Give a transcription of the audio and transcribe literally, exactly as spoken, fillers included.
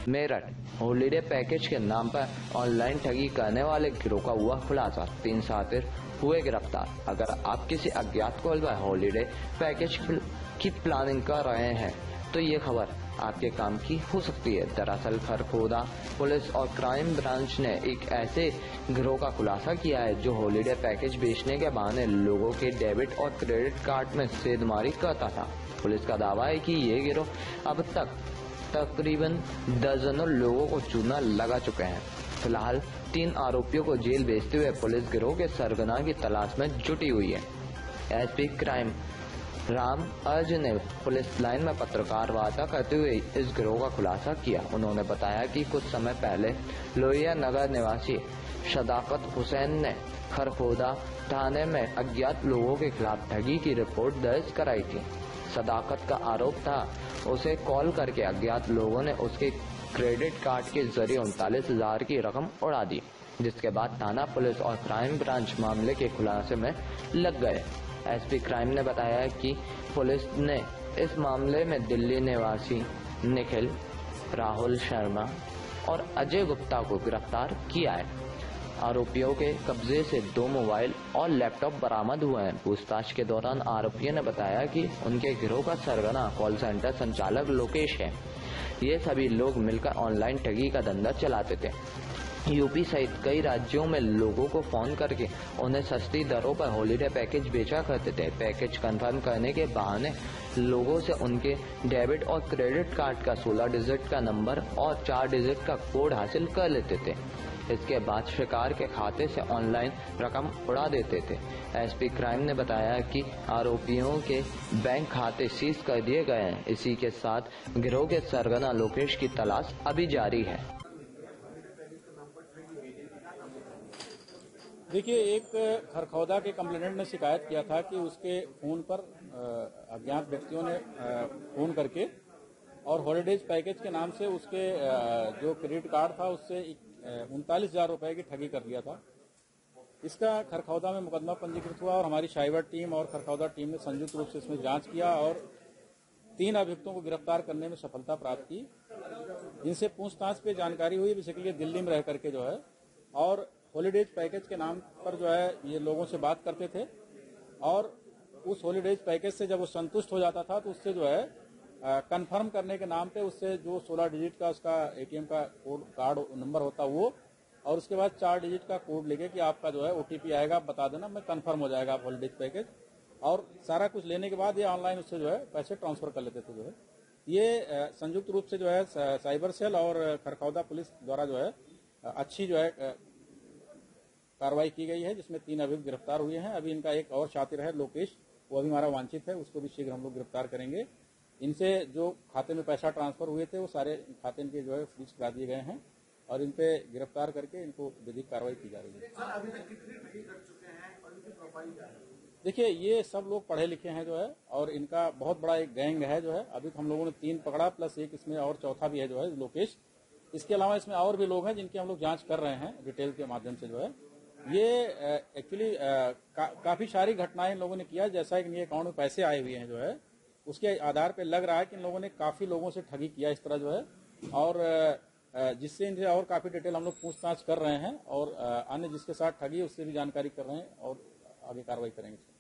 Meerut holiday package के नाम पर ऑनलाइन ठगी करने वाले गिरोह का हुआ खुलासा, तीन साथी हुए गिरफ्तार। अगर आप किसी अज्ञात को हॉलीडे पैकेज की प्लानिंग कर रहे हैं तो ये खबर आपके काम की हो सकती है। दरअसल खरखोदा पुलिस और क्राइम ब्रांच ने एक ऐसे गिरोह का खुलासा किया है जो हॉलीडे पैकेज बेचने के बहाने लोगों के डेबिट और क्रेडिट कार्ड में सेधमारी करता था। पुलिस का दावा है कि ये गिरोह अब तक तकरीबन दर्जनों लोगों को चूना लगा चुके हैं। फिलहाल तीन आरोपियों को जेल भेजते हुए पुलिस गिरोह के सरगना की तलाश में जुटी हुई है। एसपी क्राइम राम अर्जुन ने पुलिस लाइन में पत्रकार वार्ता करते हुए इस गिरोह का खुलासा किया। उन्होंने बताया कि कुछ समय पहले लोहिया नगर निवासी सदाकत हुसैन ने खरखोदा थाने में अज्ञात लोगों के खिलाफ ठगी की रिपोर्ट दर्ज कराई थी। सदाकत का आरोप था उसे कॉल करके अज्ञात लोगों ने उसके क्रेडिट कार्ड के जरिए उनतालीस हजार की रकम उड़ा दी, जिसके बाद थाना पुलिस और क्राइम ब्रांच मामले के खुलासे में लग गए। एसपी क्राइम ने बताया कि पुलिस ने इस मामले में दिल्ली निवासी निखिल, राहुल शर्मा और अजय गुप्ता को गिरफ्तार किया है। आरोपियों के कब्जे से दो मोबाइल और लैपटॉप बरामद हुए हैं। पूछताछ के दौरान आरोपियों ने बताया कि उनके गिरोह का सरगना कॉल सेंटर संचालक लोकेश है। ये सभी लोग मिलकर ऑनलाइन ठगी का धंधा चलाते थे। यूपी सहित कई राज्यों में लोगों को फोन करके उन्हें सस्ती दरों पर हॉलीडे पैकेज बेचा करते थे। पैकेज कंफर्म करने के बहाने लोगों से उनके डेबिट और क्रेडिट कार्ड का सोलह डिजिट का नंबर और चार डिजिट का कोड हासिल कर लेते थे। इसके बाद शिकार के खाते से ऑनलाइन रकम उड़ा देते थे। एसपी क्राइम ने बताया कि आरोपियों के बैंक खाते सीज कर दिए गए हैं। इसी के साथ गिरोह के सरगना लोकेश की तलाश अभी जारी है। देखिए, एक खरखौदा के कंप्लेनेंट ने शिकायत किया था कि उसके फोन पर अज्ञात व्यक्तियों ने फोन करके और हॉलीडेज पैकेज के नाम से उसके जो क्रेडिट कार्ड था उससे उनतालीस हजार रुपए की ठगी कर लिया था। इसका खरखौदा में मुकदमा पंजीकृत हुआ और हमारी साइबर टीम और खरखौदा टीम ने संयुक्त रूप से इसमें जांच किया और तीन अभियुक्तों को गिरफ्तार करने में सफलता प्राप्त की। इनसे पूछताछ पे जानकारी हुई बेसिकली दिल्ली में रह करके जो है और हॉलीडेज पैकेज के नाम पर जो है ये लोगों से बात करते थे और उस हॉलीडेज पैकेज से जब वो संतुष्ट हो जाता था तो उससे जो है कंफर्म करने के नाम पे उससे जो सोलह डिजिट का उसका एटीएम का कोड कार्ड नंबर होता वो और उसके बाद चार डिजिट का कोड लेके कि आपका जो है ओटीपी आएगा, आप बता देना, मैं कंफर्म हो जाएगा आप हॉलीडेज पैकेज, और सारा कुछ लेने के बाद ये ऑनलाइन उससे जो है पैसे ट्रांसफर कर लेते थे। जो है ये संयुक्त रूप से जो है साइबर सेल और खरखौदा पुलिस द्वारा जो है अच्छी जो है कार्रवाई की गई है, जिसमें तीन अभियुक्त गिरफ्तार हुए हैं। अभी इनका एक और शातिर है लोकेश, वो अभी हमारा वांछित है, उसको भी शीघ्र हम लोग गिरफ्तार करेंगे। इनसे जो खाते में पैसा ट्रांसफर हुए थे वो सारे खाते इनके जो है फ्रीज करा दिए गए हैं और इन पे गिरफ्तार करके इनको विधिक कार्रवाई की जा रही है। सर, अभी तक कितने ठगी कर चुके हैं और इनकी प्रोफाइल क्या है? देखिए, ये सब लोग पढ़े लिखे हैं जो है और इनका बहुत बड़ा एक गैंग है जो है। अभी हम लोगों ने तीन पकड़ा प्लस एक इसमें और चौथा भी है जो है लोकेश। इसके अलावा इसमें और भी लोग हैं जिनकी हम लोग जांच कर रहे हैं डिटेल के माध्यम से। जो है ये एक्चुअली का, काफी सारी घटनाएं इन लोगों ने किया। जैसा कि इनके अकाउंट में पैसे आए हुए हैं जो है उसके आधार पे लग रहा है कि इन लोगों ने काफी लोगों से ठगी किया इस तरह जो है, और जिससे इनसे और काफी डिटेल हम लोग पूछताछ कर रहे हैं और अन्य जिसके साथ ठगी उससे भी जानकारी कर रहे हैं और आगे कार्रवाई करेंगे।